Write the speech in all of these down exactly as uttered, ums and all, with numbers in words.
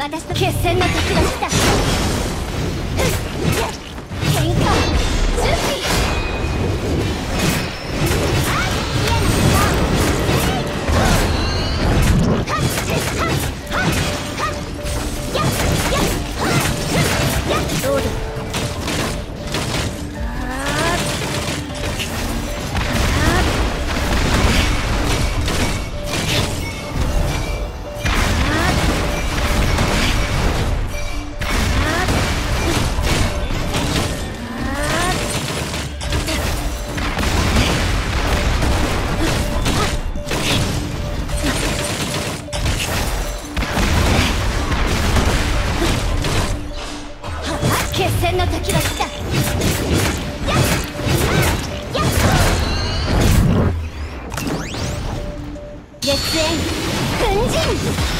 私と決戦の時が来た。変化準備。どうだ。決戦の時が来た。烈焰粉塵。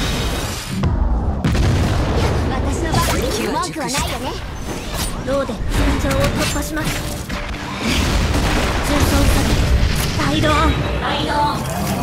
私の番文句はないよね。ローで戦場を突破します。重装作大ドーン大ドーン。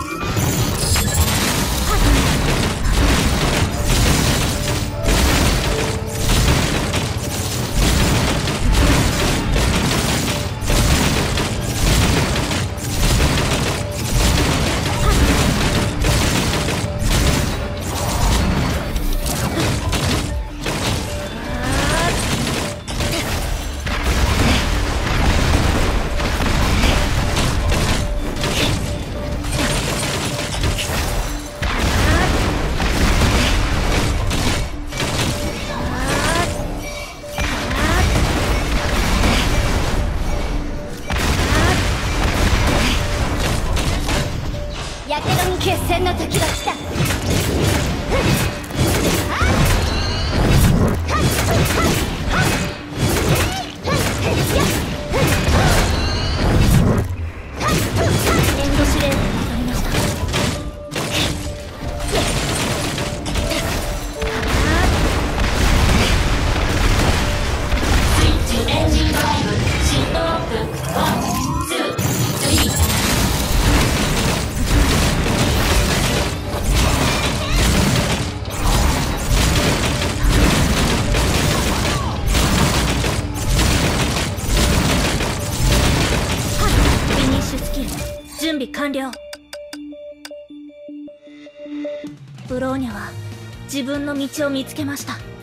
やけどに決戦の時が来た。エンド指令が分かりました。スイッチエンジンドライブシフトロックワンツースリー。準備完了。ブローニャは自分の道を見つけました。